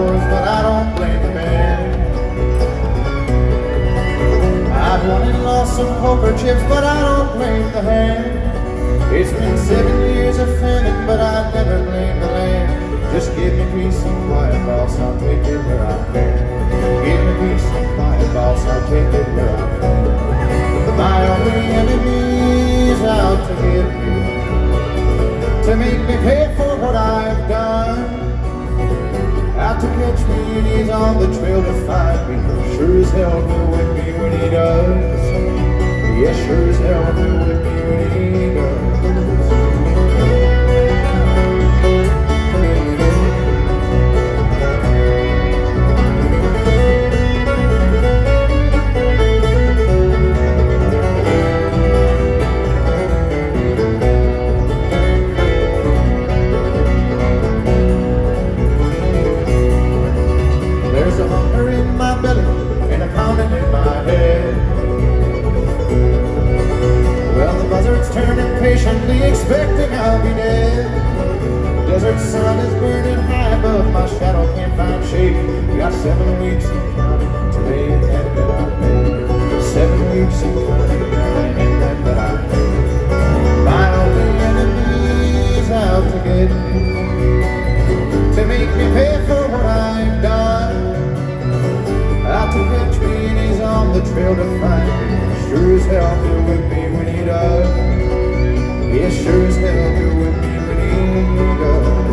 boys, but I don't blame the man. I've won and lost some poker chips, but I don't blame the hand. It's been 7 years of famine, but I never blame the land. Just give me peace and quiet, boss, I'll take it where I can. Give me peace and quiet, boss, I'll take it where I can. My only enemy's out to get me, to make me pay for what I've done. Out to catch me and he's on the trail to find me. Sure as hell will whip me when he does. Yes, sure as hell will whip me when he does. There's a hunger in my belly and a pounding in my head. Well, the buzzard's turning patiently, expecting I'll be dead. Desert sun is burning high above, my shadow can't find shade. Got 7 weeks and counting to lay in that bed I made. 7 weeks and counting to lay in that bed I made. My only enemy's out to get me, to make me pay for what I've done. Out to catch me and he's on the trail to find me. Sure as hell he'll whip me when he does. Yes, sure as hell he'll whip me when he does.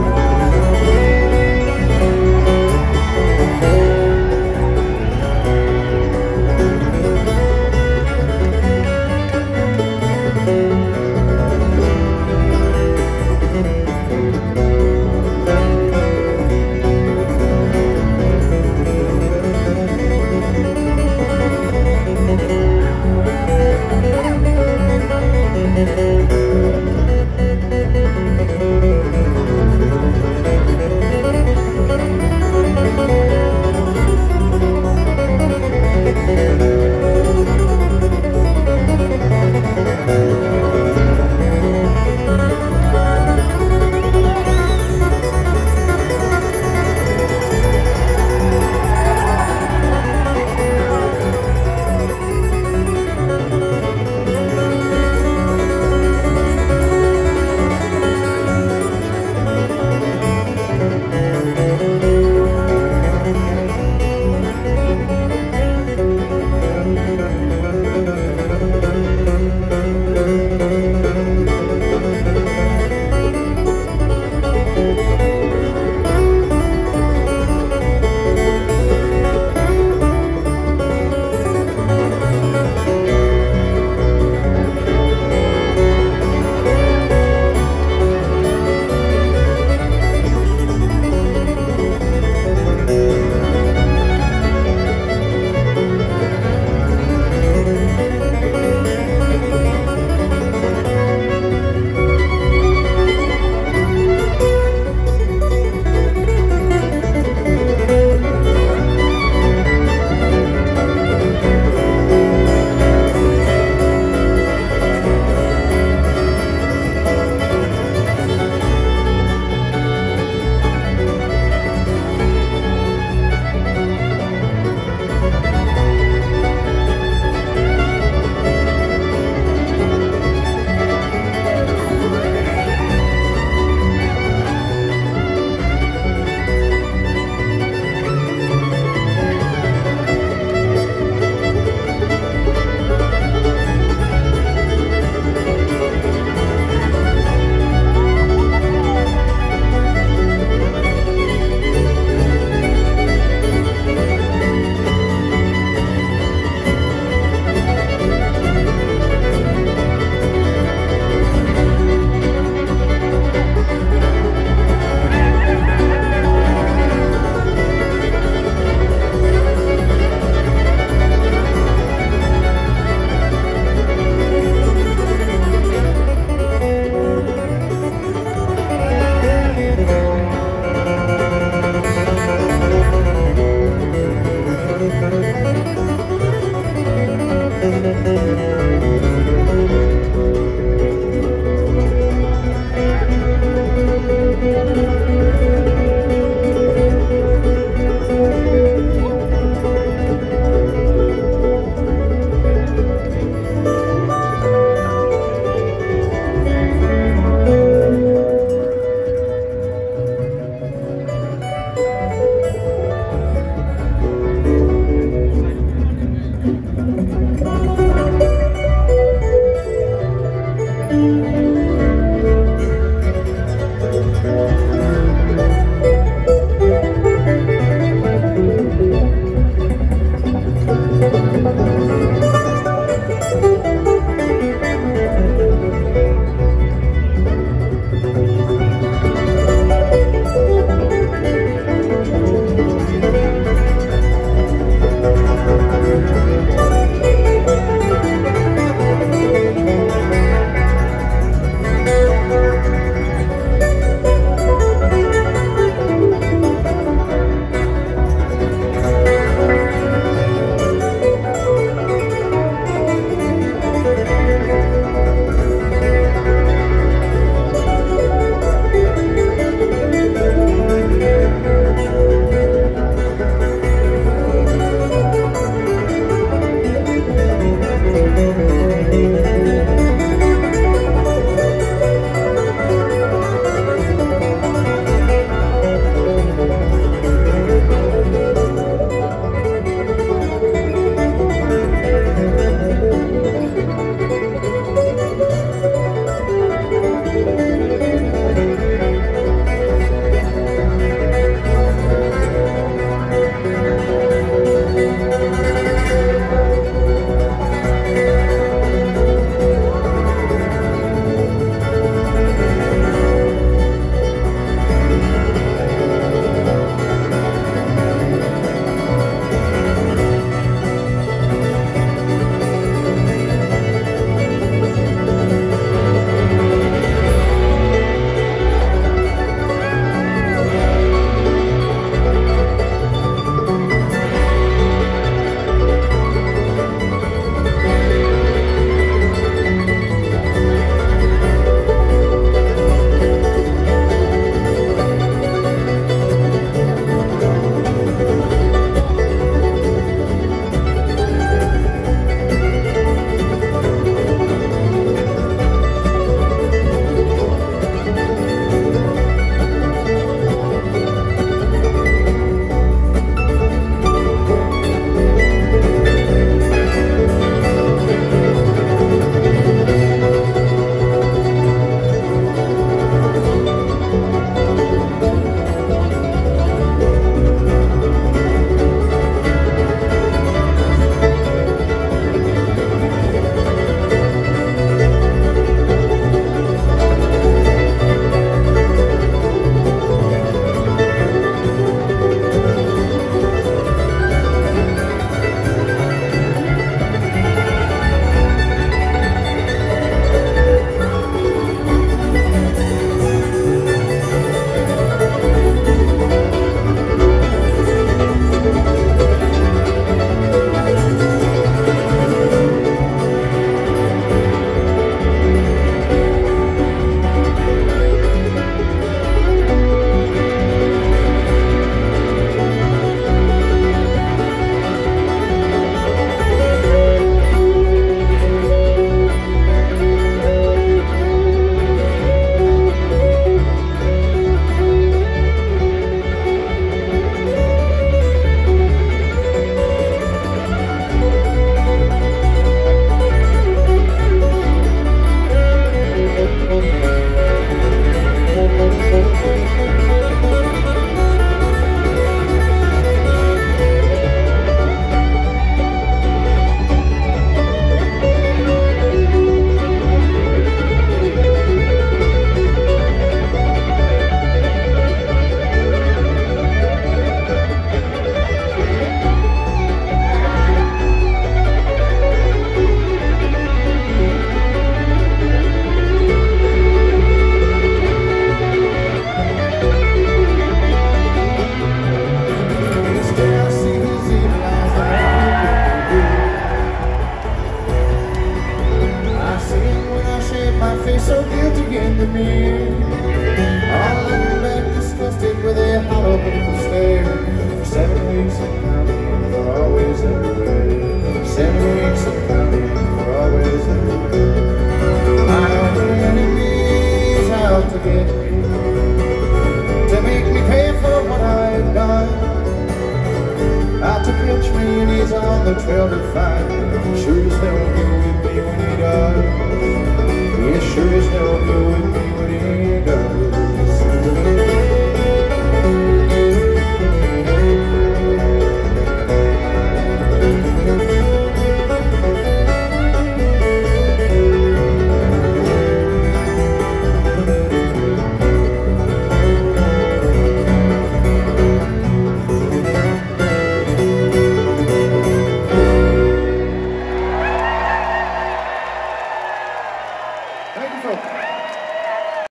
on the trail to find. Sure as hell he'll be with me when he does. Yeah, sure as hell he'll